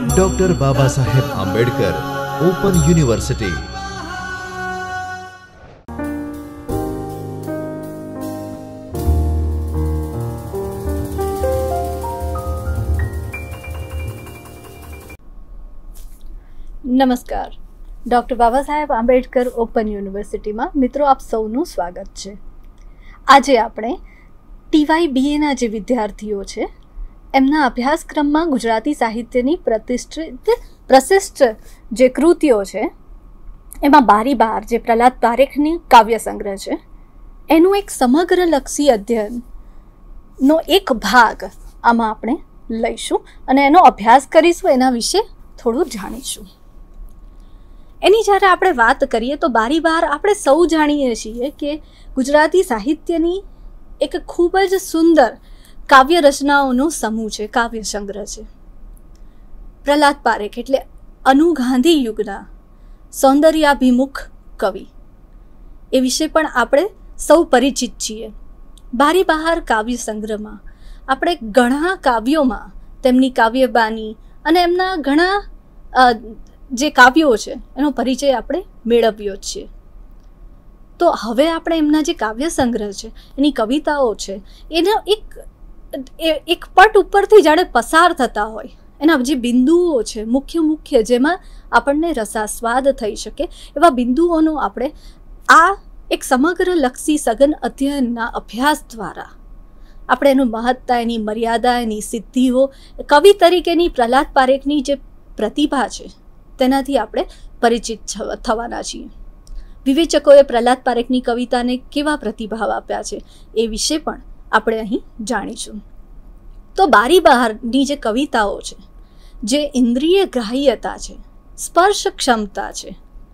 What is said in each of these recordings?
Doctor Baba Saheb Ambedkar open university. नमस्कार, doctor Baba Saheb Ambedkar open university में मित्रों आप सौનું स्वागत है। આજે આપણે TYBA જે વિદ્યાર્થીઓ છે એમના અભ્યાસક્રમમાં ગુજરાતી સાહિત્યની પ્રશિષ્ટ જે કૃતિઓ છે એમાં બારી બાર જે પ્રહલાદ પારેખની કાવ્ય સંગ્રહ છે એનું એક સમગ્ર લક્ષી અધ્યયનનો એક ભાગ આમાં આપણે લઈશું અને એનો અભ્યાસ કરીશું, એના વિશે થોડું જાણીશું। એની જ્યારે આપણે વાત કરીએ તો બારી બાર આપણે સૌ જાણીએ છીએ કે ગુજરાતી સાહિત્યની એક ખૂબ જ સુંદર કાવ્ય રચનાઓનો સમૂહ છે, કાવ્ય સંગ્રહ છે। પ્રહલાદ પારેખ એટલે અનુગાંધી યુગના સૌંદર્યાભિમુખ કવિ એ વિશે પણ આપણે સૌ પરિચિત છીએ। બારી બહાર કાવ્ય સંગ્રહમાં આપણે ઘણા કાવ્યોમાં તેમની કાવ્યબાની અને એમના ઘણા જે કાવ્યો છે એનો પરિચય આપણે મેળવ્યો જ છે। તો હવે આપણે એમના જે કાવ્ય સંગ્રહ છે એની કવિતાઓ છે એનો એક પટ ઉપરથી જાણે પસાર થતા હોય એના જે બિંદુઓ છે મુખ્ય જેમાં આપણને રસાસ્વાદ થઈ શકે એવા બિંદુઓનો આપણે આ એક સમગ્ર લક્ષી સઘન અધ્યયનના અભ્યાસ દ્વારા આપણે એનું મહત્તા, એની મર્યાદા, એની સિદ્ધિઓ, કવિ તરીકેની પ્રહલાદ પારેખની જે પ્રતિભા છે તેનાથી આપણે પરિચિત થવાના છીએ। વિવેચકોએ પ્રહલાદ પારેખની કવિતાને કેવા પ્રતિભાવ આપ્યા છે એ વિશે પણ આપણે અહીં જાણીશું। તો બારી બહારની જે કવિતાઓ છે, જે ઇન્દ્રિય ગ્રાહ્યતા છે, સ્પર્શ ક્ષમતા છે,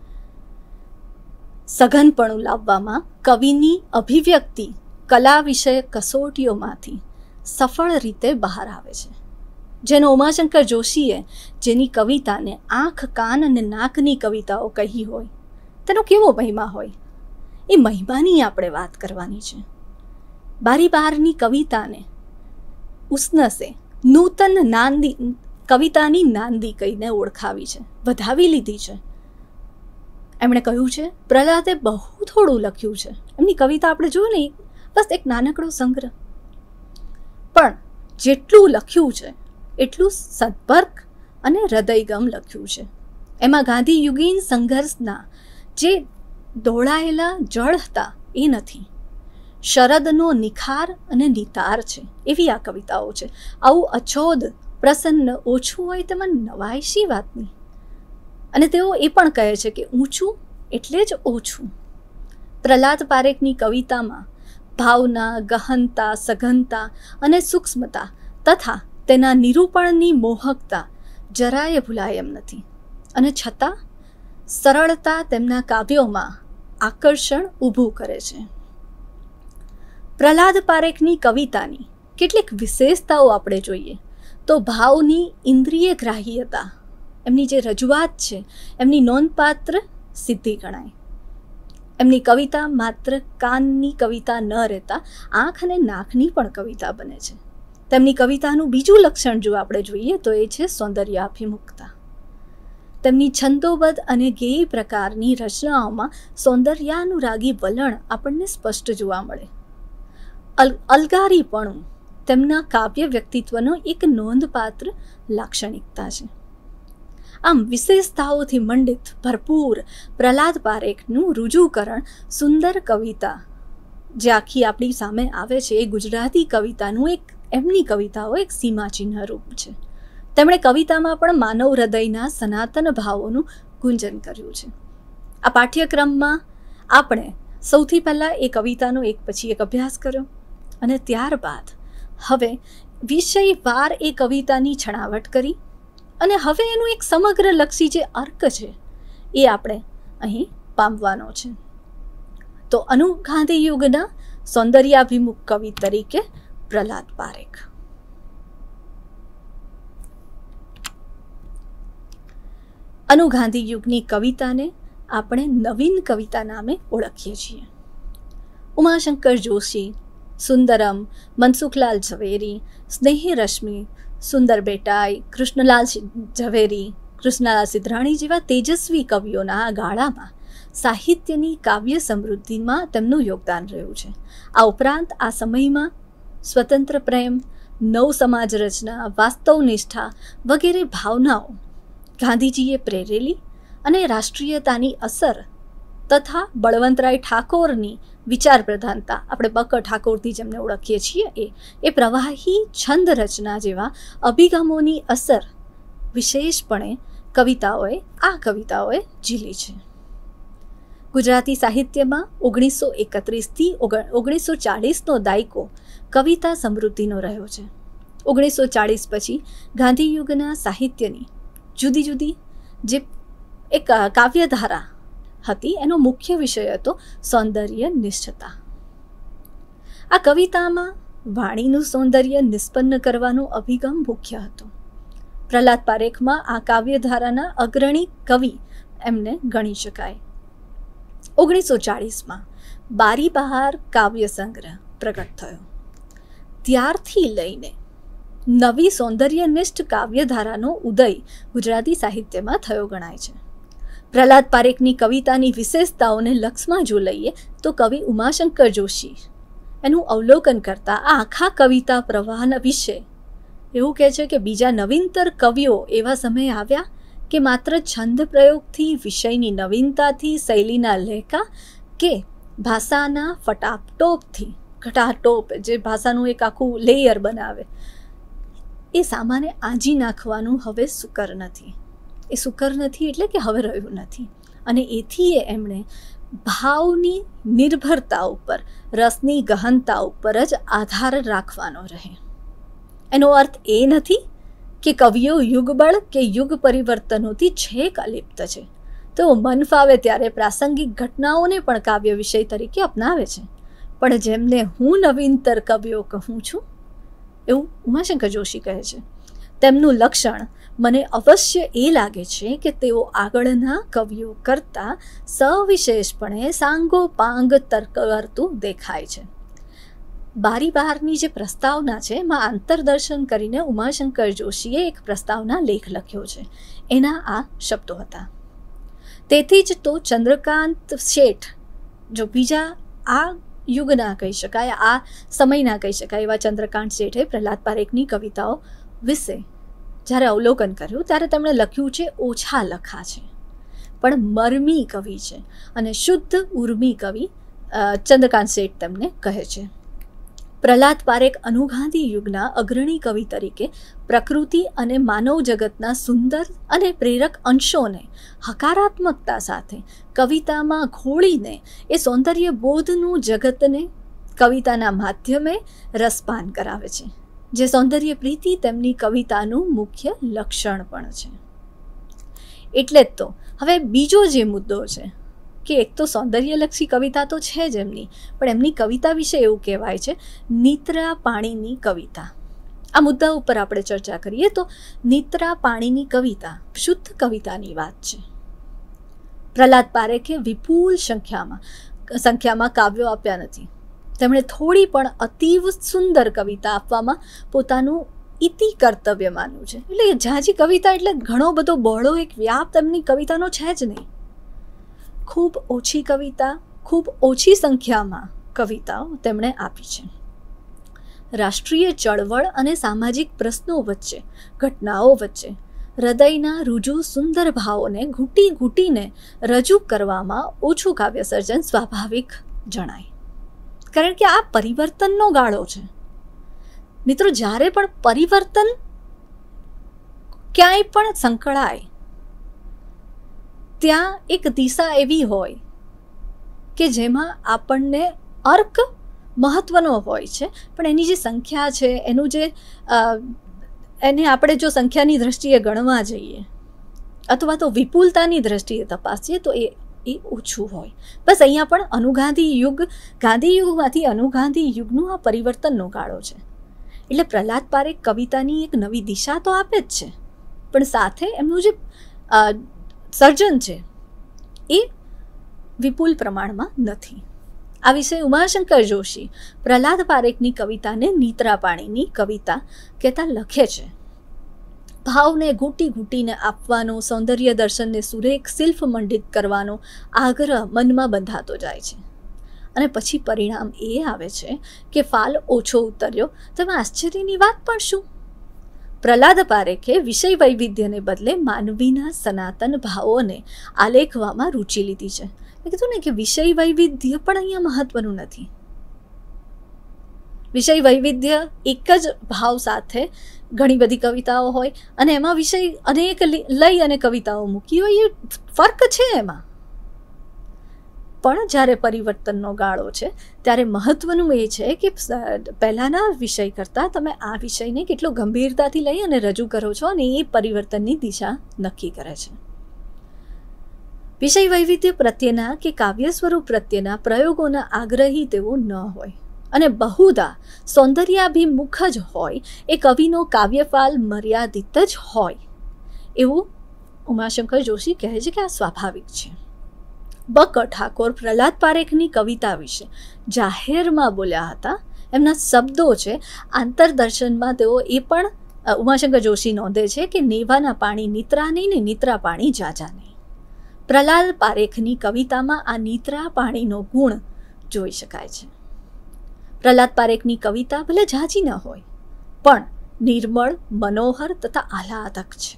સઘનપણું લાવવામાં કવિની અભિવ્યક્તિ કલા વિષયક કસોટીઓમાંથી સફળ રીતે બહાર આવે છે। જેનો ઉમાશંકર જોશીએ જેની કવિતાને આંખ, કાન અને નાકની કવિતાઓ કહી હોય તેનો કેવો મહિમા હોય એ મહિમાની આપણે વાત કરવાની છે। બારી બહારની કવિતાને ઉસ્નસે નૂતન નાંદી કવિતાની નાંદી કહીને ઓળખાવી છે, વધાવી લીધી છે। એમણે કહ્યું છે પ્રહલાદે બહુ થોડું લખ્યું છે, એમની કવિતા આપણે જોયું ને બસ એક નાનકડો સંગ્રહ, પણ જેટલું લખ્યું છે એટલું સદપર્ક અને હૃદયગમ લખ્યું છે। એમાં ગાંધી યુગીન સંઘર્ષના જે દોડાયેલા જળ હતા એ નથી, શરદનો નિખાર અને નિતાર છે એવી આ કવિતાઓ છે। આવું અછોદ પ્રસન્ન ઓછું હોય તેમાં નવાઈશી વાતની। અને તેઓ એ પણ કહે છે કે ઊંચું એટલે જ ઓછું। પ્રહલાદ પારેખની કવિતામાં ભાવના, ગહનતા, સઘનતા અને સૂક્ષ્મતા તથા તેના નિરૂપણની મોહકતા જરાય ભૂલાય એમ નથી, અને છતાં સરળતા તેમના કાવ્યોમાં આકર્ષણ ઊભું કરે છે। પ્રહલાદ પારેખની કવિતાની કેટલીક વિશેષતાઓ આપણે જોઈએ તો ભાવની ઇન્દ્રિય ગ્રાહ્યતા, એમની જે રજૂઆત છે એમની નોંધપાત્ર સિદ્ધિ ગણાય। એમની કવિતા માત્ર કાનની કવિતા ન રહેતા આંખ અને નાકની પણ કવિતા બને છે। તેમની કવિતાનું બીજું લક્ષણ જો આપણે જોઈએ તો એ છે સૌંદર્યાભિમુખતા। તેમની છંદોબદ્ધ અને ગેય પ્રકારની રચનાઓમાં સૌંદર્યાનુરાગી વલણ આપણને સ્પષ્ટ જોવા મળે। અલગારીપણું તેમના કાવ્ય વ્યક્તિત્વનો એક નોંધપાત્ર લાક્ષણિકતા છે। આમ વિશેષતાઓથી મંડિત ભરપૂર પ્રહલાદ પારેખનું રુજુકરણ સુંદર કવિતા જે આખી આપણી સામે આવે છે એ ગુજરાતી કવિતાનું એક એમની કવિતાઓ એક સીમાચિહ્ન રૂપ છે। તેમણે કવિતામાં પણ માનવ હૃદયના સનાતન ભાવોનું ગુંજન કર્યું છે। આ પાઠ્યક્રમમાં આપણે સૌથી પહેલાં એ કવિતાનો એક પછી એક અભ્યાસ કર્યો અને ત્યારબાદ હવે વિષયવાર એ કવિતાની છણાવટ કરી અને હવે એનું એક સમગ્ર લક્ષી જે અર્ક છે એ આપણે અહીં પામવાનો છે। તો અનુગાંધી યુગના સૌંદર્યાભિમુખ કવિ તરીકે પ્રહલાદ પારેખ। અનુગાંધી યુગની કવિતાને આપણે નવીન કવિતા નામે ઓળખીએ છીએ। ઉમાશંકર જોશી, સુંદરમ, મનસુખલાલ ઝવેરી, સ્નેહી રશ્મિ, સુંદર બેટાઈ, કૃષ્ણલાલ ઝવેરી, કૃષ્ણલાલ સિદ્ધરાણી જેવા તેજસ્વી કવિઓના આ ગાળામાં સાહિત્યની કાવ્ય સમૃદ્ધિમાં તેમનું યોગદાન રહ્યું છે. આ ઉપરાંત આ સમયમાં સ્વતંત્ર પ્રેમ, નવ સમાજ રચના, વાસ્તવનિષ્ઠા વગેરે ભાવનાઓ ગાંધીજીએ પ્રેરેલી અને રાષ્ટ્રીયતાની અસર તથા બળવંતરાય ઠાકોરની વિચાર પ્રધાનતા, આપણે બક ઠાકોરથી જેમને ઓળખીએ છીએ, એ પ્રવાહી છંદ રચના જેવા અભિગમોની અસર વિશેષપણે કવિતાઓએ ઝીલી છે. ગુજરાતી સાહિત્યમાં 1931થી 1940નો દાયકો કવિતા સમૃદ્ધિનો રહ્યો છે. 1940 પછી ગાંધી યુગના સાહિત્યની જુદી જુદી જે એક કાવ્યધારા હતી એનો મુખ્ય વિષય હતો સૌંદર્ય નિષ્ઠતા. આ કવિતામાં વાણીનું સૌંદર્ય નિષ્પન્ન કરવાનો અભિગમ મુખ્ય હતો. પ્રહલાદ પારેખમાં આ કાવ્યધારાના અગ્રણી કવિ એમને ગણી શકાય. 1940માં બારી બહાર કાવ્ય સંગ્રહ પ્રગટ થયો. ત્યારથી લઈને નવી સૌંદર્યનિષ્ઠ કાવ્યધારાનો ઉદય ગુજરાતી સાહિત્યમાં થયો ગણાય છે. પ્રહલાદ પારેખની કવિતાની વિશેષતાઓને લક્ષમાં જો લઈએ તો કવિ ઉમાશંકર જોશી એનું અવલોકન કરતા આ આખા કવિતા પ્રવાહના વિશે એવું કહે છે કે બીજા નવીનતર કવિઓ એવા સમયે આવ્યા કે માત્ર છંદ પ્રયોગથી, વિષયની નવીનતાથી, શૈલીના લહેકા કે ભાષાના ફટાટોપથી, ઘટાટોપ જે ભાષાનું એક આખું લેયર બનાવે, એ સામાન્ય આંજી નાખવાનું હવે સુકર નથી. એ સુકર નથી એટલે કે હવે રહ્યું નથી. અને એથી એમણે ભાવની નિર્ભરતા ઉપર, રસની ગહનતા ઉપર જ આધાર રાખવાનો રહે. એનો અર્થ એ નથી કે કવિઓ યુગબળ કે યુગ પરિવર્તનોથી છેક અલિપ્ત છે. તેઓ મન ફાવે ત્યારે પ્રાસંગિક ઘટનાઓને પણ કાવ્ય વિષય તરીકે અપનાવે છે. પણ જેમને હું નવીનતર કવિઓ કહું છું એવું ઉમાશંકર જોશી કહે છે, તેમનું લક્ષણ મને અવશ્ય એ લાગે છે કે તેઓ આગળના કવિઓ કરતાં સવિશેષપણે સાંગોપાંગ તર્ક કરતું દેખાય છે. બારી બહારની જે પ્રસ્તાવના છે એમાં આંતરદર્શન કરીને ઉમાશંકર જોશીએ એક પ્રસ્તાવના લેખ લખ્યો છે. એના આ શબ્દો હતા: તેથી જ તો ચંદ્રકાંત શેઠ, જો બીજા આ યુગના કહી શકાય, આ સમયના કહી શકાય એવા ચંદ્રકાંત શેઠે પ્રહલાદ પારેખની કવિતાઓ વિશે જ્યારે અવલોકન કર્યું ત્યારે તેમણે લખ્યું છે ઓછા લખા છે પણ મર્મી કવિ છે અને શુદ્ધ ઉર્મી કવિ ચંદ્રકાંત શેઠ તેમને કહે છે. પ્રહલાદ પારેખ અનુગાંધી યુગના અગ્રણી કવિ તરીકે પ્રકૃતિ અને માનવ જગતના સુંદર અને પ્રેરક અંશોને હકારાત્મકતા સાથે કવિતામાં ઘોળીને એ સૌંદર્ય બોધનું જગતને કવિતાના માધ્યમે રસપાન કરાવે છે, જે સૌંદર્ય પ્રીતિ તેમની કવિતાનું મુખ્ય લક્ષણ પણ છે. એટલે જ તો હવે બીજો જે મુદ્દો છે કે એક તો સૌંદર્યલક્ષી કવિતા તો છે જ એમની, પણ એમની કવિતા વિશે એવું કહેવાય છે નીત્રા પાણીની કવિતા. આ મુદ્દા ઉપર આપણે ચર્ચા કરીએ તો નીત્રા પાણીની કવિતા શુદ્ધ કવિતાની વાત છે. પ્રહલાદ પારેખે વિપુલ સંખ્યામાં કાવ્યો આપ્યા નથી. તેમણે થોડી પણ અતીવ સુંદર કવિતા આપવામાં પોતાનું ઇતિ કર્તવ્ય માન્યું છે. એટલે ઝાઝી કવિતા એટલે ઘણો બધો બહોળો એક વ્યાપ તેમની કવિતાનો છે જ નહીં. ખૂબ ઓછી કવિતા, ખૂબ ઓછી સંખ્યામાં કવિતાઓ તેમણે આપી છે. રાષ્ટ્રીય ચળવળ અને સામાજિક પ્રશ્નો વચ્ચે, ઘટનાઓ વચ્ચે હૃદયના રુજુ સુંદર ભાવોને ઘૂંટી ઘૂંટીને રજૂ કરવામાં ઓછું કાવ્ય સર્જન સ્વાભાવિક જણાય. કારણ કે આ પરિવર્તનનો ગાળો છે. મિત્રો, જ્યારે પણ પરિવર્તન ક્યાંય પણ સંકળાય ત્યાં એક દિશા એવી હોય કે જેમાં આપણને અર્ક મહત્વનો હોય છે, પણ એની જે સંખ્યા છે, એનું જે એને આપણે જો સંખ્યાની દ્રષ્ટિએ ગણવા જઈએ અથવા તો વિપુલતાની દ્રષ્ટિએ તપાસીએ તો એ ઓછું હોય. બસ અહીંયા પણ અનુગાંધી યુગ, ગાંધી યુગમાંથી અનુગાંધી યુગનું આ પરિવર્તનનો ગાળો છે. એટલે પ્રહલાદ પારેખ કવિતાની એક નવી દિશા તો આપે જ છે, પણ સાથે એમનું જે સર્જન છે એ વિપુલ પ્રમાણમાં નથી. આ વિશે ઉમાશંકર જોશી પ્રહલાદ પારેખની કવિતાને નીત્રા પાણીની કવિતા કહેતા લખે છે. ભાવને ઘૂંટી ઘૂંટીને આપવાનો, સૌંદર્ય દર્શનને સુરેખ શિલ્પ મંડિત કરવાનો આગ્રહ મનમાં બંધાતો જાય છે. અને પછી પરિણામ એ આવે છે કે ફાલ ઓછો ઉતર્યો. તેમાં આશ્ચર્યની વાત પણ શું? પ્રહલાદ પારેખે વિષય વૈવિધ્યને બદલે માનવીના સનાતન ભાવોને આલેખવામાં રુચિ લીધી છે. મેં કીધું ને કે વિષય વૈવિધ્ય પણ અહીંયા મહત્વનું નથી. વિષય વૈવિધ્ય એક જ ભાવ સાથે ઘણી બધી કવિતાઓ હોય અને એમાં વિષય અનેક લઈ અને કવિતાઓ મૂકી હોય, એ ફર્ક છે એમાં. પણ જ્યારે પરિવર્તનનો ગાળો છે ત્યારે મહત્વનું એ છે કે પહેલાંના વિષય કરતાં તમે આ વિષયને કેટલો ગંભીરતાથી લઈ અને રજૂ કરો છો અને એ પરિવર્તનની દિશા નક્કી કરે છે. વિષય વૈવિધ્ય પ્રત્યેના કે કાવ્ય સ્વરૂપ પ્રત્યેના પ્રયોગોના આગ્રહી તેઓ ન હોય અને બહુધા સૌંદર્યાભિમુખ જ હોય, એ કવિનો કાવ્યફાલ મર્યાદિત જ હોય એવું ઉમાશંકર જોશી કહે છે કે આ સ્વાભાવિક છે. બક ઠાકોર પ્રહલાદ પારેખની કવિતા વિશે જાહેરમાં બોલ્યા હતા. એમના શબ્દો છે. આંતરદર્શનમાં તેઓ એ પણ ઉમાશંકર જોશી નોંધે છે કે નેવાના પાણી નીતરા નહીં ને નીતરા પાણી જાજા નહીં. પ્રહલાદ પારેખની કવિતામાં આ નીતરા પાણીનો ગુણ જોઈ શકાય છે. પ્રહલાદ પારેખની કવિતા ભલે ઝાઝી ન હોય પણ નિર્મળ, મનોહર તથા આહલાદક છે.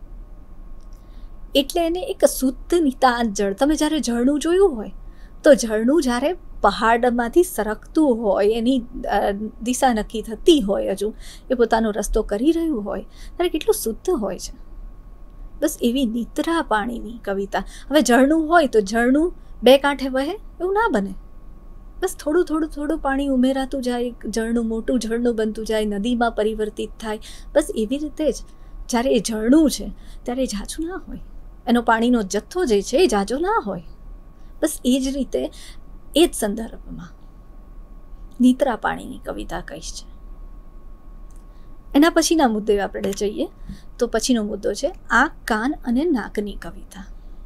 એટલે એને એક શુદ્ધ નિતાંત જળ, તમે જ્યારે ઝરણું જોયું હોય તો ઝરણું જ્યારે પહાડમાંથી સરકતું હોય, એની દિશા નક્કી થતી હોય, હજુ એ પોતાનો રસ્તો કરી રહ્યું હોય ત્યારે કેટલું શુદ્ધ હોય છે. બસ એવી નીતરા પાણીની કવિતા. હવે ઝરણું હોય તો ઝરણું બે કાંઠે વહે એવું ના બને. બસ થોડું થોડું થોડું પાણી ઉમેરાતું જાય, ઝરણું મોટું ઝરણું બનતું જાય, નદીમાં પરિવર્તિત થાય. બસ એવી રીતે જ જ્યારે એ ઝરણું છે ત્યારે એ ઝાઝું ના હોય, એનો પાણીનો જથ્થો જે છે એ ઝાઝો ના હોય. બસ એ જ રીતે એ જ સંદર્ભમાં નીતરા પાણીની કવિતા કહીશ છે. એના પછીના મુદ્દે આપણે જઈએ તો પછીનો મુદ્દો છે આંખ, કાન અને નાકની કવિતા.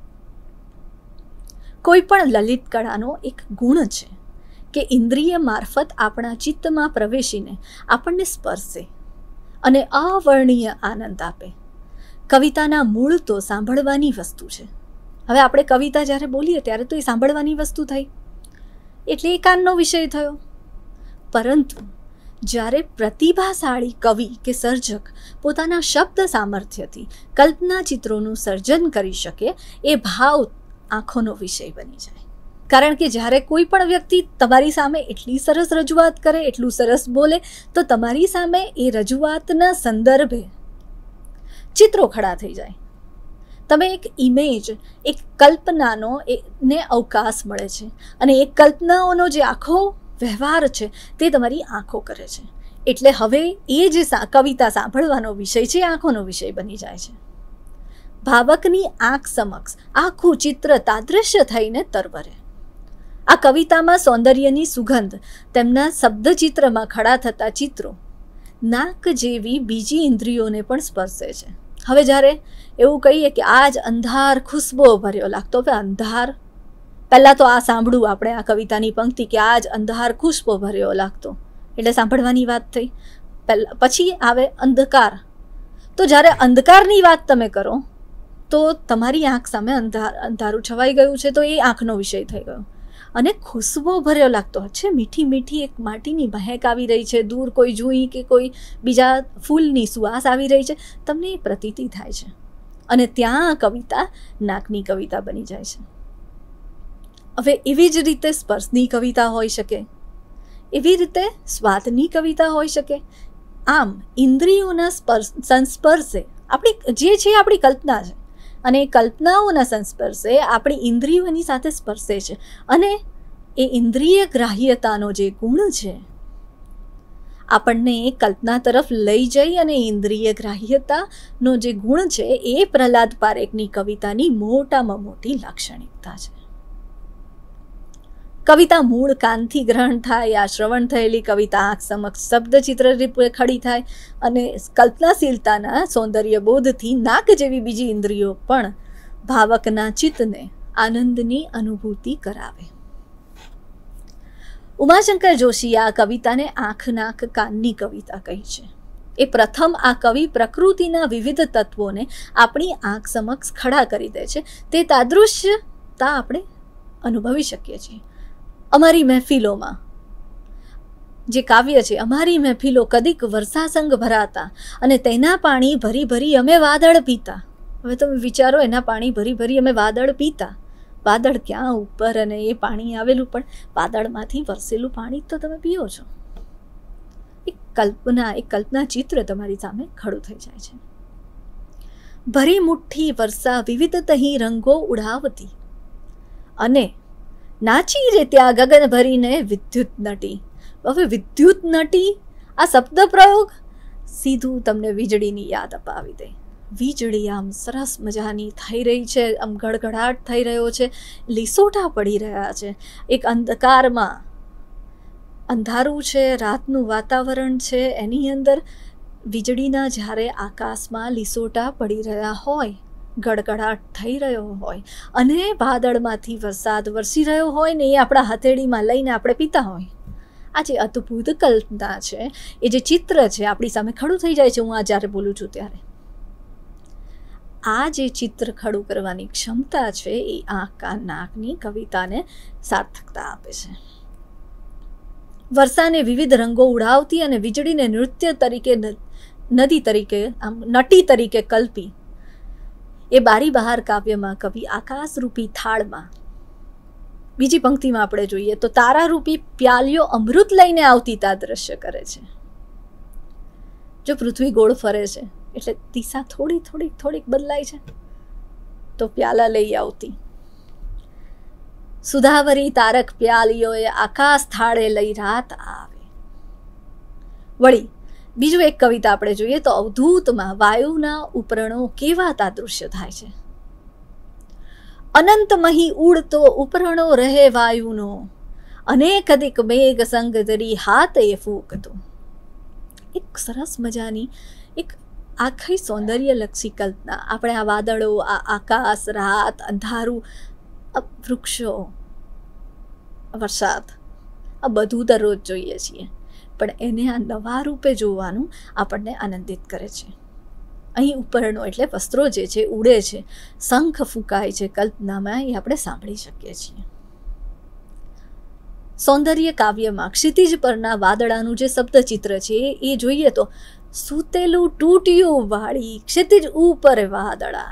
કોઈ પણ લલિત કળાનો એક ગુણ છે કે ઇન્દ્રિય મારફત આપણા ચિત્તમાં પ્રવેશીને આપણને સ્પર્શે અને અવર્ણનીય આનંદ આપે. કવિતાના મૂળ તો સાંભળવાની વસ્તુ છે. હવે આપણે કવિતા જ્યારે બોલીએ ત્યારે તો એ સાંભળવાની વસ્તુ થઈ, એટલે એ કાનનો વિષય થયો. પરંતુ જ્યારે પ્રતિભાશાળી કવિ કે સર્જક પોતાના શબ્દ સામર્થ્યથી કલ્પના ચિત્રોનું સર્જન કરી શકે, એ ભાવ આંખોનો વિષય બની જાય. કારણ કે જ્યારે કોઈ પણ વ્યક્તિ તમારી સામે એટલી સરસ રજૂઆત કરે, એટલું સરસ બોલે, તો તમારી સામે એ રજૂઆતના સંદર્ભે ચિત્રો ખડા થઈ જાય. તમે એક ઇમેજ, એક કલ્પનાનો ને અવકાશ મળે છે અને એ કલ્પનાઓનો જે આખો વ્યવહાર છે તે તમારી આંખો કરે છે. એટલે હવે એ જે કવિતા સાંભળવાનો વિષય છે એ આંખોનો વિષય બની જાય છે. ભાવકની આંખ સમક્ષ આખું ચિત્ર તાદૃશ્ય થઈને તરવરે. આ કવિતામાં સૌંદર્યની સુગંધ તેમના શબ્દચિત્રમાં ખડા થતા ચિત્રો નાક જેવી બીજી ઇન્દ્રિયોને પણ સ્પર્શે છે. હવે જ્યારે એવું કહીએ કે આજ અંધાર ખુશ્બો ભર્યો લાગતો, હવે અંધાર, પહેલાં તો આ સાંભળવું આપણે આ કવિતાની પંક્તિ કે આજ અંધાર ખુશ્બો ભર્યો લાગતો, એટલે સાંભળવાની વાત થઈ. પછી આવે અંધકાર. તો જ્યારે અંધકારની વાત તમે કરો તો તમારી આંખ સામે અંધારું છવાઈ ગયું છે, તો એ આંખનો વિષય થઈ ગયો. અને ખુશ્બો ભર્યો લાગતો છે, મીઠી મીઠી એક માટીની મહેક આવી રહી છે, દૂર કોઈ જુઈ કે કોઈ બીજા ફૂલની સુવાસ આવી રહી છે, તમને એ પ્રતીતિ થાય છે. અને ત્યાં કવિતા નાકની કવિતા બની જાય છે. હવે એવી જ રીતે સ્પર્શની કવિતા હોઈ શકે, એવી રીતે સ્વાદની કવિતા હોઈ શકે. આમ ઇન્દ્રિયોના સંસ્પર્શે આપણી જે છે આપણી કલ્પના છે, અને એ કલ્પનાઓના સંસ્પર્શે આપણી ઇન્દ્રિયોની સાથે સ્પર્શે છે. અને એ ઇન્દ્રિય ગ્રાહ્યતાનો જે ગુણ છે આપણને કલ્પના તરફ લઈ જઈ, અને ઇન્દ્રિય ગ્રાહ્યતાનો જે ગુણ છે એ પ્રહલાદ પારેખની કવિતાની મોટામાં મોટી લાક્ષણિકતા છે. કવિતા મૂળ કાનથી ગ્રહણ થાય, આ શ્રવણ થયેલી કવિતા આંખ સમક્ષ શબ્દચિત્ર રૂપે ખડી થાય, અને કલ્પનાશીલતાના સૌંદર્ય બોધથી નાક જેવી બીજી ઇન્દ્રિયો પણ ભાવકના ચિત્તને આનંદની અનુભૂતિ કરાવે. ઉમાશંકર જોશીએ આ કવિતાને આંખ નાક કાનની કવિતા કહી છે. એ પ્રથમ આ કવિ પ્રકૃતિના વિવિધ તત્વોને આપણી આંખ સમક્ષ ખડા કરી દે છે. તે તાદૃશ્યતા આપણે અનુભવી શકીએ છીએ. અમારી મહેફિલોમાં જે કાવ્ય છે, અમારી મહેફિલો કદીક વર્ષાસંગ ભરાતા અને તેના પાણી ભરી ભરી અમે વાદળ પીતા. હવે તમે વિચારો, એના પાણી ભરી ભરી અમે વાદળ પીતા. વાદળ ક્યાં ઉપર અને એ પાણી આવેલું, પણ વાદળમાંથી વરસેલું પાણી તો તમે પીઓ છો. એક કલ્પના ચિત્ર તમારી સામે ખડું થઈ જાય છે. ભરી મુઠ્ઠી વર્ષા વિવિધ તહીં રંગો ઉડાવતી અને નાચી રે ત્યાં ગગન ભરીને વિદ્યુત નટી. હવે વિદ્યુત નટી, આ શબ્દ પ્રયોગ સીધું તમને વીજળીની યાદ અપાવી દે. વીજળી આમ સરસ મજાની થઈ રહી છે, આમ ગડગડાટ થઈ રહ્યો છે, લીસોટા પડી રહ્યા છે. એક અંધકારમાં, અંધારું છે, રાતનું વાતાવરણ છે, એની અંદર વીજળીના જ્યારે આકાશમાં લીસોટા પડી રહ્યા હોય, ગડગડાટ થઈ રહ્યો હોય અને વાદળમાંથી વરસાદ વરસી રહ્યો હોય ને એ આપણા હથેળીમાં લઈને આપણે પીતા હોય. આ જે અદ્ભુત કલ્પના છે, એ જે ચિત્ર છે આપણી સામે ખડું થઈ જાય છે. હું આ જ્યારે બોલું છું ત્યારે આ જે ચિત્ર ખડું કરવાની ક્ષમતા છે એ આંખ કાન નાકની કવિતાને સાર્થકતા આપે છે. વર્ષાને વિવિધ રંગો ઉડાવતી અને વીજળીને નૃત્ય તરીકે, નદી તરીકે, આમ નટી તરીકે કલ્પી એ બારી બહાર કાવ્યમાં કવિ આકાશરૂપી થાળમાં, બીજી પંક્તિમાં આપણે જોઈએ તો તારારૂપી પ્યાલીઓ અમૃત લઈને આવતી તાદૃશ્ય કરે છે. જો પૃથ્વી ગોળ ફરે છે એટલે દિશા થોડીક બદલાય છે, તો પ્યાલા લઈ આવતી. સુધાવરી તારક પ્યાલીઓએ આકાશ થાળે લઈ રાત આવે. વળી બીજું એક કવિતા આપણે જોઈએ તો અવધૂતમાં વાયુના ઉપરણો કેવા તાદૃશ્ય થાય છે. અનંતમહી ઉડતો ઉપરણો રહે વાયુનો, અનેક અધિક મેઘ સંગ ધરી હાથે ફૂંકતો. એક સરસ મજાની એક આખી સૌંદર્યલક્ષી કલ્પના. આપણે આ વાદળો, આ આકાશ, રાત, અંધારું, વૃક્ષો, વરસાદ, આ બધું દરરોજ જોઈએ છીએ, પણ એને આ નવા રૂપે જોવાનું આપણને આનંદિત કરે છે. અહીં ઉપરણો એટલે વસ્ત્રો જે છે ઉડે છે, શંખ ફૂંકાય છે કલ્પનામાં, એ આપણે સાંભળી શકીએ છીએ. સૌંદર્ય કાવ્યમાં ક્ષિતિજ પરના વાદળાનું જે શબ્દચિત્ર છે એ જોઈએ તો સૂતેલું તૂટ્યું વાળી ક્ષિતિજ ઉપર વાદળા.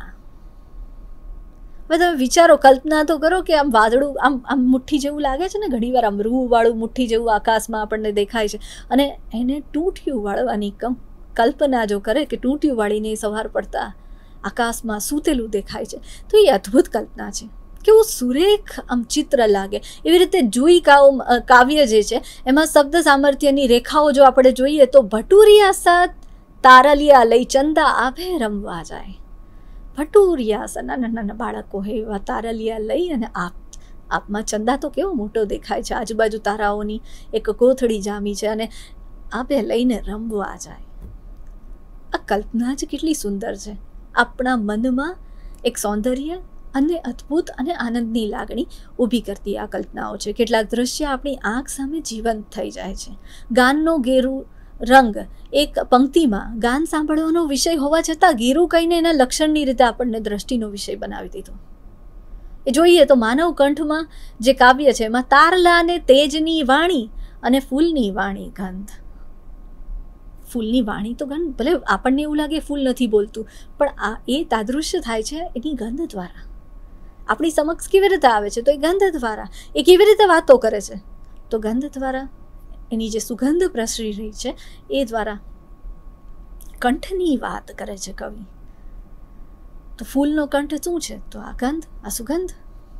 હવે તમે વિચારો, કલ્પના તો કરો કે આમ વાદળું આમ મુઠ્ઠી જેવું લાગે છે ને, ઘણીવાર આમ રૂવાળું મુઠ્ઠી જેવું આકાશમાં આપણને દેખાય છે, અને એને તૂટ્યું વાળવાની કલ્પના જો કરે કે તૂટ્યું વાળીને સવાર પડતા આકાશમાં સૂતેલું દેખાય છે, તો એ અદ્ભુત કલ્પના છે. કેવું સુરેખ આમ ચિત્ર લાગે. એવી રીતે જુઈ કાવ્ય જે છે એમાં શબ્દ સામર્થ્યની રેખાઓ જો આપણે જોઈએ તો ભટુરિયા સાથ તારલિયા લઈ ચંદા આભે રમવા જાય. ભટુરિયા સા, નાના બાળકો એવા તારલિયા લઈ અને આપમાં ચંદા તો કેવો મોટો દેખાય છે, આજુબાજુ તારાઓની એક કોથળી જામી છે, અને આભે લઈને રમવા જાય. આ કલ્પના જ કેટલી સુંદર છે. આપણા મનમાં એક સૌંદર્ય અને અદ્ભુત અને આનંદની લાગણી ઊભી કરતી આ કલ્પનાઓ છે. કેટલાક દ્રશ્ય આપણી આંખ સામે જીવંત થઈ જાય છે. ગાનનો ગેરુ રંગ, એક પંક્તિમાં ગાન સાંભળવાનો વિષય હોવા છતાં ગેરુ કહીને એના લક્ષણની રીતે આપણને દ્રષ્ટિનો વિષય બનાવી દીધો. એ જોઈએ તો માનવ કંઠમાં જે કાવ્ય છે એમાં તારલાને તેજની વાણી અને ફૂલની વાણી ગંધ. ફૂલની વાણી તો ગંધ, ભલે આપણને એવું લાગે ફૂલ નથી બોલતું, પણ આ એ તાદૃશ્ય થાય છે એની ગંધ દ્વારા. આપણી સમક્ષ કેવી રીતે આવે છે? તો એ ગંધ દ્વારા. એ કેવી રીતે વાતો કરે છે? તો ગંધ દ્વારા. એની જે સુગંધ પ્રસરી રહી છે એ દ્વારા કંઠની વાત કરે છે કવિ. તો ફૂલનો કંઠ શું છે? તો આ ગંધ, આ સુગંધ.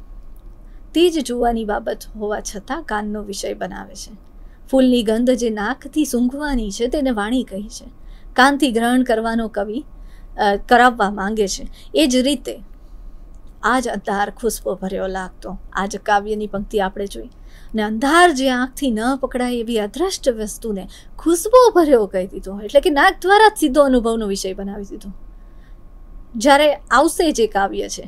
તે જ જોવાની બાબત હોવા છતાં કાનનો વિષય બનાવે છે. ફૂલની ગંધ જે નાકથી સૂંઘવાની છે તેને વાણી કહી છે. કાનથી ગ્રહણ કરવાનો કવિ કરાવવા માંગે છે. એ જ રીતે આજ અંધાર ખુશ્બો ભર્યો લાગતો, આજ કાવ્યની પંક્તિ આપણે જોઈ, ને અંધાર જે આંખથી ન પકડાય એવી અદ્રષ્ટ વસ્તુને ખુશ્બો ભર્યો કહી દીધો, એટલે કે નાક દ્વારા જ સીધો અનુભવનો વિષય બનાવી દીધો. જ્યારે આવશે જે કાવ્ય છે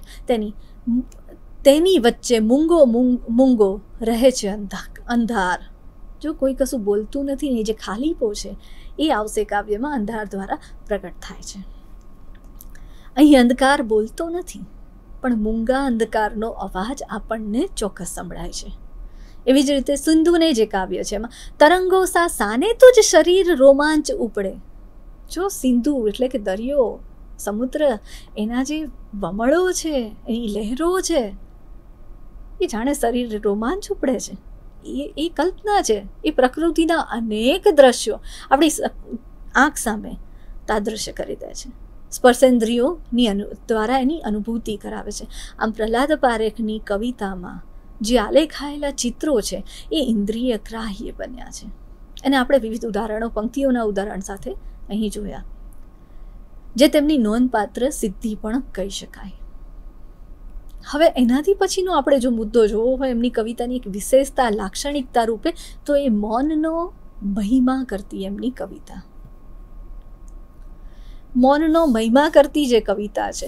તેની વચ્ચે મૂંગો રહે છે અંધાર. જો કોઈ કશું બોલતું નથી ને જે ખાલીપો છે એ આવશે કાવ્યમાં અંધાર દ્વારા પ્રગટ થાય છે. અહીં અંધકાર બોલતો નથી, પણ મૂંગા અંધકારનો અવાજ આપણને ચોક્કસ સંભળાય છે. એવી જ રીતે સિંધુને જે કાવ્ય છે એમાં તરંગો સા સાને તો જ શરીર રોમાંચ ઉપડે. જો સિંધુ એટલે કે દરિયો, સમુદ્ર, એના જે વમળો છે, એની લહેરો છે, એ જાણે શરીર રોમાંચ ઉપડે છે. એ કલ્પના છે. એ પ્રકૃતિના અનેક દ્રશ્યો આપણી આંખ સામે તાદૃશ્ય કરી દે છે. સ્પર્શેન્દ્રિયોની દ્વારા એની અનુભૂતિ કરાવે છે. આમ પ્રહલાદ પારેખની કવિતામાં જે આલેખાયેલા ચિત્રો છે એ ઇન્દ્રિય ગ્રાહ્ય બન્યા છે. અને આપણે વિવિધ ઉદાહરણો, પંક્તિઓના ઉદાહરણ સાથે અહીં જોયા, જે તેમની નોંધપાત્ર સિદ્ધિ પણ કહી શકાય. હવે એનાથી પછીનો આપણે જો મુદ્દો જોવો હોય એમની કવિતાની એક વિશેષતા, લાક્ષણિકતા રૂપે, તો એ મૌનનો મહિમા કરતી એમની કવિતા. મૌનનો મહિમા કરતી જે કવિતા છે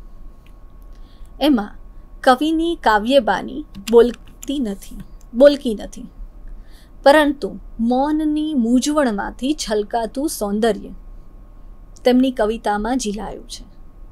એમાં કવિની કાવ્યબાની બોલકી નથી, પરંતુ મૌનની મૂંઝવણમાંથી છલકાતું સૌંદર્ય તેમની કવિતામાં ઝીલાયું છે.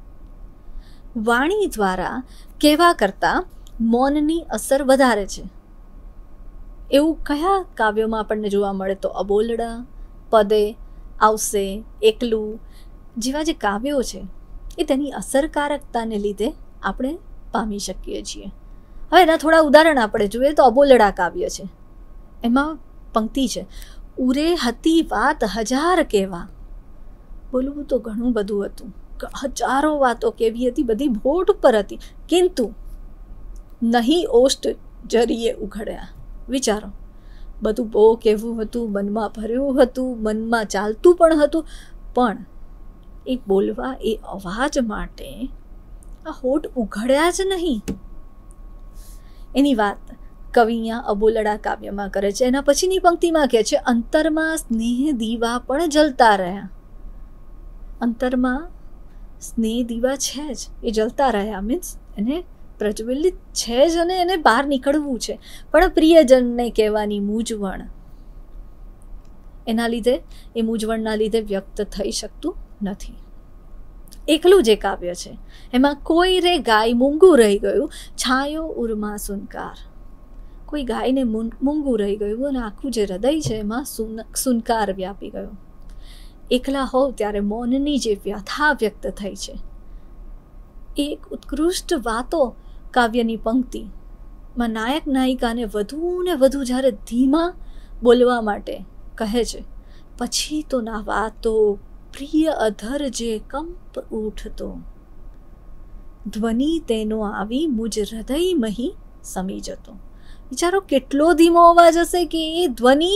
વાણી દ્વારા કહેવા કરતાં મૌનની અસર વધારે છે. એવું કયા કાવ્યોમાં આપણને જોવા મળે? તો અબોલડા, પદે, આવશે, એકલું જેવા જે કાવ્યો છે એ તેની અસરકારકતાને લીધે આપણે પામી શકીએ છીએ. હવે એના થોડા ઉદાહરણ આપણે જોઈએ તો અબોલડા કાવ્ય છે. એમાં પંક્તિ છે, ઉરે હતી વાત હજાર કહેવા. બોલવું તો ઘણું બધું હતું, હજારો વાતો કેવી હતી, બધી ભોટ ઉપર હતી, કિંતુ નહીં ઓષ્ટ જરીએ ઉઘડ્યા. વિચારો, બધું બહુ કહેવું હતું, મનમાં ભર્યું હતું, મનમાં ચાલતું પણ હતું, પણ એ બોલવા, એ અવાજ માટે આ હોઠ ઉઘડ્યા જ નહીં. એની વાત કવિ અહીંયા અબોલડા કાવ્યમાં કરે છે. એના પછીની પંક્તિમાં કહે છે, અંતરમાં સ્નેહ દીવા પણ જલતા રહ્યા. અંતરમાં સ્નેહ દીવા છે જ, એ જલતા રહ્યા, મીન્સ એને પ્રજ્વલિત છે જ અને એને બહાર નીકળવું છે, પણ પ્રિયજનને કહેવાની મૂંઝવણ, એના લીધે, એ મૂંઝવણના લીધે વ્યક્ત થઈ શકતું નથી. એકલું જે કાવ્ય છે એમાં કોઈ રે ગાય મૂંગું રહી ગયું, છાયો ઉર્મા સુનકાર. કોઈ ગાયને મૂંગું રહી ગયું અને આખું જે હૃદય છે એમાં સુનકાર વ્યાપી ગયો. એકલા હોવ ત્યારે મૌનની જે વ્યથા વ્યક્ત થઈ છે, એક ઉત્કૃષ્ટ વાતો કાવ્યની પંક્તિમાં નાયક નાયિકાને વધુ ને વધુ જ્યારે ધીમા બોલવા માટે કહે છે, પછી તો ના વાતો પ્રિય અધર જે કંપ ઉઠતો, ધ્વનિ તેનો આવી મુજ હૃદય મહી સમી જતો. વિચારો કેટલો ધીમો અવાજ હશે કે એ ધ્વનિ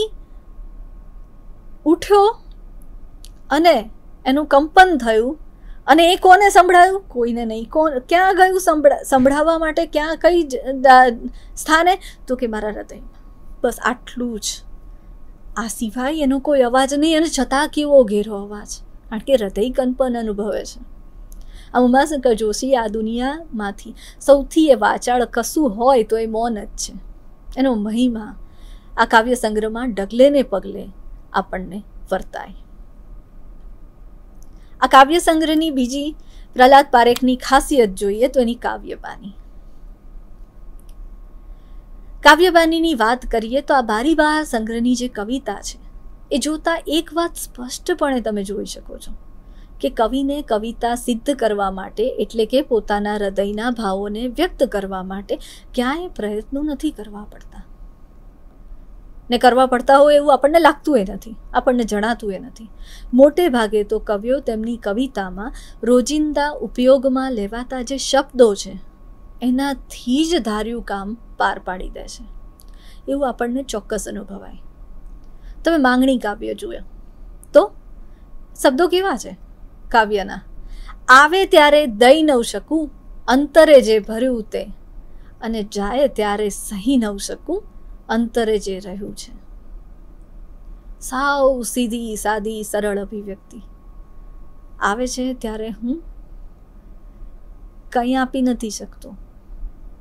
ઉઠ્યો અને એનું કંપન થયું, અને એ કોને સંભળાયું? કોઈને નહીં. ક્યાં ગયું સંભળાવવા માટે? કઈ સ્થાને? તો કે મારા હૃદયમાં. બસ આટલું જ. આ સિવાય એનો કોઈ અવાજ નહીં, અને છતાં કેવો ઘેરો અવાજ, કારણ કે હૃદય કંપન અનુભવે છે. આ ઉમાશંકર જોશી આ દુનિયામાંથી સૌથી એ વાચાળ કશું હોય તો એ મૌન જ છે. એનો મહિમા આ કાવ્ય સંગ્રહમાં ડગલે ને પગલે આપણને વર્તાય. આ કાવ્ય સંગ્રહની બીજી પ્રહલાદ પારેખની ખાસિયત જોઈએ તો એની કાવ્યબાની. કાવ્યબાનીની વાત કરીએ તો આ બારીબાર સંગ્રહની જે કવિતા છે એ જોતા એક વાત સ્પષ્ટપણે તમે જોઈ શકો છો કે કવિને કવિતા સિદ્ધ કરવા માટે, એટલે કે પોતાના હૃદયના ભાવોને વ્યક્ત કરવા માટે ક્યાંય પ્રયત્નો નથી કરવા પડતા, ને કરવા પડતા હોય એવું આપણને લાગતું એ નથી, આપણને જણાતું એ નથી. મોટે ભાગે તો કવિઓ તેમની કવિતામાં રોજિંદા ઉપયોગમાં લેવાતા જે શબ્દો છે એનાથી જ ધાર્યું કામ પાર પાડી દે છે, એવું આપણને ચોક્કસ અનુભવાય. તમે માંગણી કાવ્ય જોયો તો શબ્દો કેવા છે કાવ્યના? આવે ત્યારે દઈ નવ શકું, અંતરે જે ભર્યું તે, અને જાય ત્યારે સહી નવ શકું, અંતરે જે રહ્યું છે. સાવ સીધી સાદી સરળ અભિવ્યક્તિ. આવે છે ત્યારે હું કંઈ આપી નથી શકતો,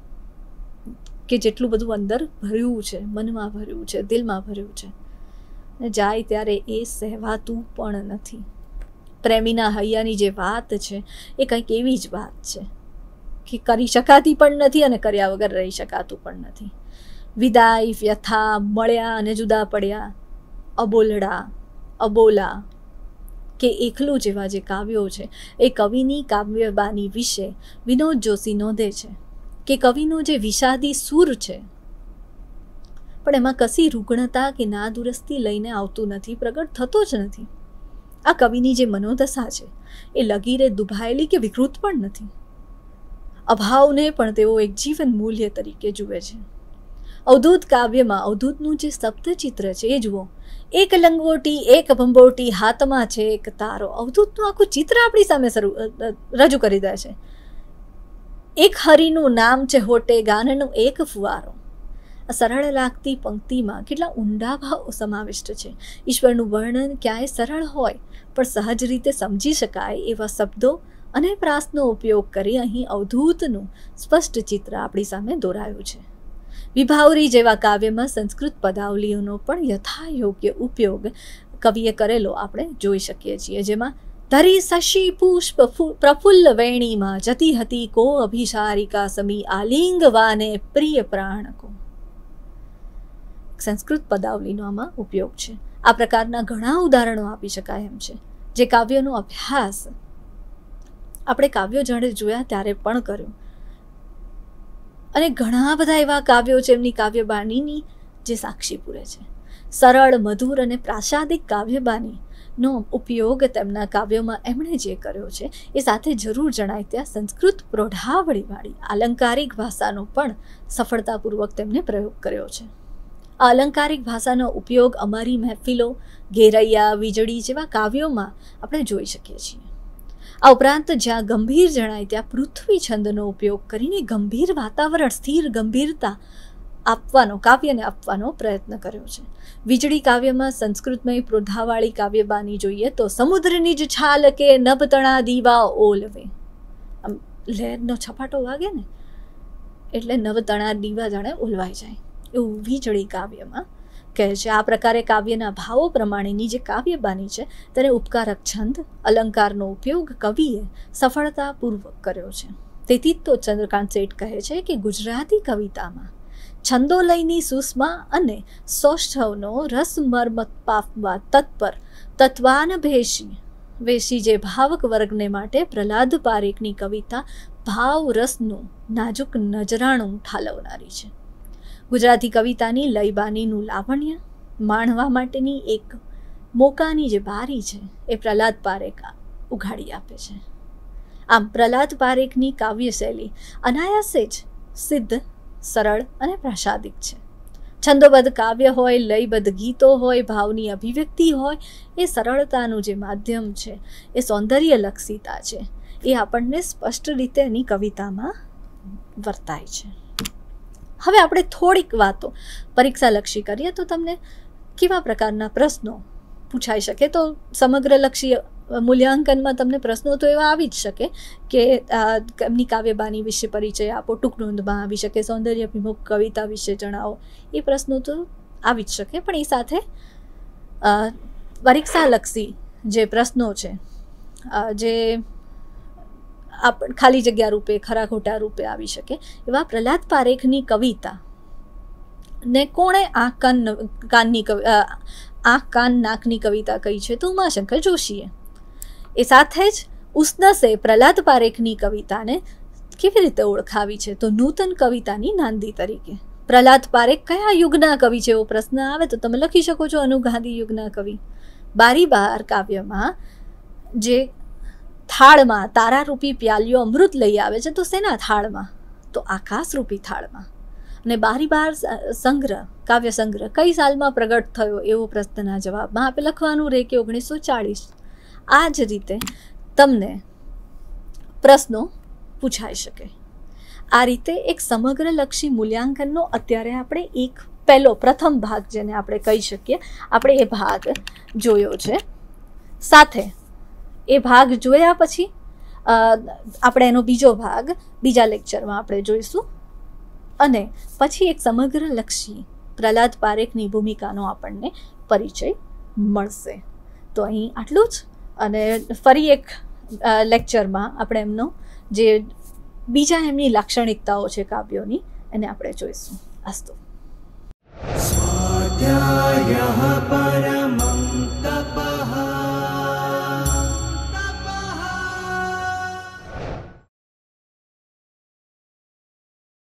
કે જેટલું બધું અંદર ભર્યું છે, મનમાં ભર્યું છે, દિલમાં ભર્યું છે, ને જાય ત્યારે એ સહેવાતું પણ નથી. પ્રેમીના હૈયાની જે વાત છે એ કંઈક એવી જ વાત છે કે કરી શકાતી પણ નથી અને કર્યા વગર રહી શકાતું પણ નથી. વિદાય, વ્યથા, મળ્યા અને જુદા પડ્યા, અબોલડા, અબોલા કે એકલું જેવા જે કાવ્યો છે એ કવિની કાવ્યબાની વિશે વિનોદ જોશી નોંધે છે કે કવિનો જે વિષાદી સૂર છે પણ એમાં કશી રૂગ્ણતા કે નાદુરસ્તી લઈને આવતું નથી, પ્રગટ થતો જ નથી. આ કવિની જે મનોદશા છે એ લગીરે દુભાયેલી કે વિકૃત પણ નથી. અભાવને પણ તેઓ એક જીવન મૂલ્ય તરીકે જુએ છે. અવધૂત કાવ્યમાં અવધૂતનું જે સપ્તચિત્ર છે એ જુઓ. એક લંગોટી, એક ભંભોટી, હાથમાં છે એક તારો. અવધૂતનું આખું ચિત્ર આપણી સામે રજૂ કરી દે છે. એક હરિનું નામ છે હોટે, ગાનનું એક ફુવારો. આ સરળ લાગતી પંક્તિમાં કેટલા ઊંડા ભાવ સમાવિષ્ટ છે. ઈશ્વરનું વર્ણન ક્યાંય સરળ હોય પણ સહજ રીતે સમજી શકાય એવા શબ્દો અને પ્રાસનો ઉપયોગ કરી અહીં અવધૂતનું સ્પષ્ટ ચિત્ર આપણી સામે દોરાયું છે. વિભાવરી જેવા કાવ્યમાં સંસ્કૃત પદાવલીઓનો પણ યથાયોગ્ય ઉપયોગ કવિએ કરેલો આપણે જોઈ શકીએ છીએ. જેમાં ધરી શશી પુષ્પ પ્રફુલ્લ વેણીમાં જતી હતી કો અભિસારિકા સમી આલિંગવાને પ્રિય પ્રાણકો. સંસ્કૃત પદાવલીનો આમાં ઉપયોગ છે. આ પ્રકારના ઘણા ઉદાહરણો આપી શકાય એમ છે જે કાવ્યનો અભ્યાસ આપણે કાવ્યો જાણે જોયા ત્યારે પણ કર્યો. અને ઘણા બધા એવા કાવ્યો છે એમની કાવ્યબાણીની જે સાક્ષી પૂરે છે. સરળ, મધુર અને પ્રાસાદિક કાવ્યબાણીનો ઉપયોગ તેમના કાવ્યોમાં એમણે જે કર્યો છે એ સાથે જરૂર જણાય ત્યાં સંસ્કૃત પ્રૌઢાવળીવાળી આલંકારિક ભાષાનો પણ સફળતાપૂર્વક તેમણે પ્રયોગ કર્યો છે. આ અલંકારિક ભાષાનો ઉપયોગ અમારી મહેફિલો, ઘેરૈયા, વીજળી જેવા કાવ્યોમાં આપણે જોઈ શકીએ છીએ. આ ઉપરાંત જ્યાં ગંભીર જણાય ત્યાં પૃથ્વી છંદનો ઉપયોગ કરીને ગંભીર વાતાવરણ, સ્થિર ગંભીરતા આપવાનો, કાવ્યને આપવાનો પ્રયત્ન કર્યો છે. વીજળી કાવ્યમાં સંસ્કૃતમય પ્રૌઢાવાળી કાવ્યબાની જોઈએ તો સમુદ્રની જ છાલ કે નભતણા દીવા ઓલવે. આમ લહેરનો છપાટો વાગે ને એટલે નવતણા દીવા જાણે ઓલવાઈ જાય એવું વીજળી કાવ્યમાં કહે છે. આ પ્રકારે કાવ્યના ભાવો પ્રમાણેની જે કાવ્યબાની છે તેને ઉપકારક છંદ, અલંકારનો ઉપયોગ કવિએ સફળતાપૂર્વક કર્યો છે. તેથી તો ચંદ્રકાંત શેઠ કહે છે કે ગુજરાતી કવિતામાં છંદોલયની સુષ્મા અને સૌષ્ઠવનો રસ મર્મત પામવા તત્પર તત્વાન વેશી જે ભાવક વર્ગને માટે પ્રહલાદ પારેખની કવિતા ભાવ રસનું નાજુક નજરાણું ઠાલવનારી છે. ગુજરાતી કવિતાની લયબાનીનું લાવણ્ય માણવા માટેની એક મોકાની જે બારી છે એ પ્રહલાદ પારેખ ઉઘાડી આપે છે. આમ પ્રહલાદ પારેખની કાવ્યશૈલી અનાયાસે જ સિદ્ધ, સરળ અને પ્રાસાદિક છે. છંદોબદ્ધ કાવ્ય હોય, લયબદ્ધ ગીતો હોય, ભાવની અભિવ્યક્તિ હોય, એ સરળતાનું જે માધ્યમ છે, એ સૌંદર્યલક્ષિતા છે, એ આપણને સ્પષ્ટ રીતે એની કવિતામાં વર્તાય છે. હવે આપણે થોડીક વાતો પરીક્ષાલક્ષી કરીએ તો તમને કેવા પ્રકારના પ્રશ્નો પૂછાઈ શકે. તો સમગ્રલક્ષી મૂલ્યાંકનમાં તમને પ્રશ્નો તો એવા આવી જ શકે કે એમની કાવ્યબાની વિશે પરિચય આપો, ટૂંક નોંધમાં આવી શકે, સૌંદર્યાભિમુખ કવિતા વિશે જણાવો, એ પ્રશ્નો તો આવી જ શકે. પણ એ સાથે પરીક્ષાલક્ષી જે પ્રશ્નો છે જે ખાલી જગ્યા રૂપે, ખરા ખોટા રૂપે આવી શકે એવા પ્રહલાદ પારેખની કવિતા ને કોણે આંખ કાન નાકની કવિતા કહી છે તો ઉમાશંકર જોશીએ. એ સાથે જ ઉસનસે પ્રહલાદ પારેખની કવિતાને કેવી રીતે ઓળખાવી છે તો નૂતન કવિતાની નાંદી તરીકે. પ્રહલાદ પારેખ કયા યુગના કવિ છે એવો પ્રશ્ન આવે તો તમે લખી શકો છો અનુગાંધી યુગના કવિ. બારી બહાર કાવ્યમાં જે થાળમાં તારારૂપી પ્યાલીઓ અમૃત લઈ આવે છે તો શેના થાળમાં તો આકાશરૂપી થાળમાં. અને બારી બહાર સંગ્રહ, કાવ્ય સંગ્રહ કઈ સાલમાં પ્રગટ થયો એવો પ્રશ્નના જવાબમાં આપણે લખવાનું રહે કે 1940. આ જ રીતે તમને પ્રશ્નો પૂછાઈ શકે. આ રીતે એક સમગ્રલક્ષી મૂલ્યાંકનનો અત્યારે આપણે એક પ્રથમ ભાગ જેને આપણે કહી શકીએ આપણે એ ભાગ જોયો છે. સાથે એ ભાગ જોયા પછી આપણે એનો બીજો ભાગ બીજા લેક્ચરમાં આપણે જોઈશું અને પછી એક સમગ્રલક્ષી પ્રહલાદ પારેખની ભૂમિકાનો આપણને પરિચય મળશે. તો અહીં આટલું જ, અને ફરી એક લેક્ચરમાં આપણે એમનો જે બીજા એમની લાક્ષણિકતાઓ છે કાવ્યોની એને આપણે જોઈશું. અસ્તુ. સ્વાધ્યાયઃ પરમં